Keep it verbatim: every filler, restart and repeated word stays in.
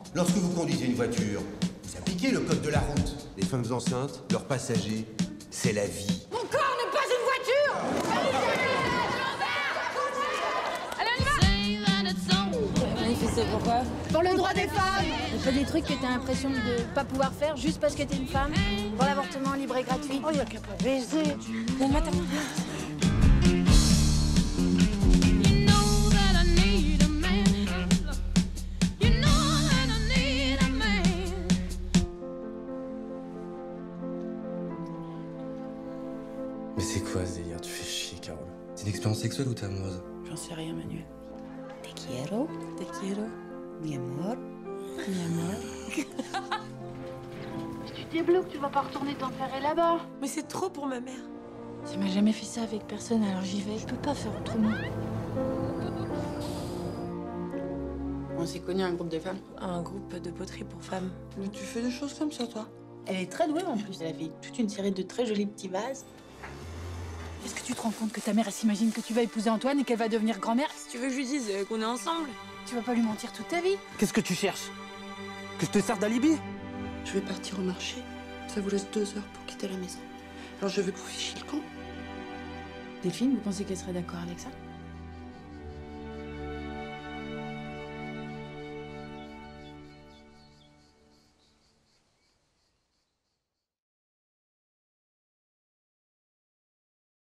Lorsque vous conduisez une voiture, vous appliquez le code de la route. Les femmes enceintes, leurs passagers, c'est la vie. Mon corps n'est pas une voiture! Allez, on y va! Manifester pourquoi? Pour le droit des femmes! Il fait des trucs que t'as l'impression de pas pouvoir faire juste parce que t'es une femme. Pour l'avortement libre et gratuit. Oh, y'a qu'à pas baiser! Bon matin. Mais c'est quoi ce délire? Tu fais chier, Carole. C'est une expérience sexuelle ou t'es amoureuse? J'en sais rien, Manuel. Te quiero, te quiero, mi amor, mi amor. Si tu débloques, tu vas pas retourner t'enferrer là-bas. Mais c'est trop pour ma mère. Ça m'a jamais fait ça avec personne, alors j'y vais. Je peux pas faire autrement. On s'est connus un groupe de femmes. Un groupe de poterie pour femmes. Mais tu fais des choses comme ça, toi? Elle est très douée en plus. Elle a fait toute une série de très jolis petits vases. Est-ce que tu te rends compte que ta mère, elle s'imagine que tu vas épouser Antoine et qu'elle va devenir grand-mère? Si tu veux que je lui dise euh, qu'on est ensemble. Tu vas pas lui mentir toute ta vie? Qu'est-ce que tu cherches? Que je te sers d'alibi? Je vais partir au marché. Ça vous laisse deux heures pour quitter la maison. Alors je veux que vous fichiez le camp. Delphine, vous pensez qu'elle serait d'accord avec ça?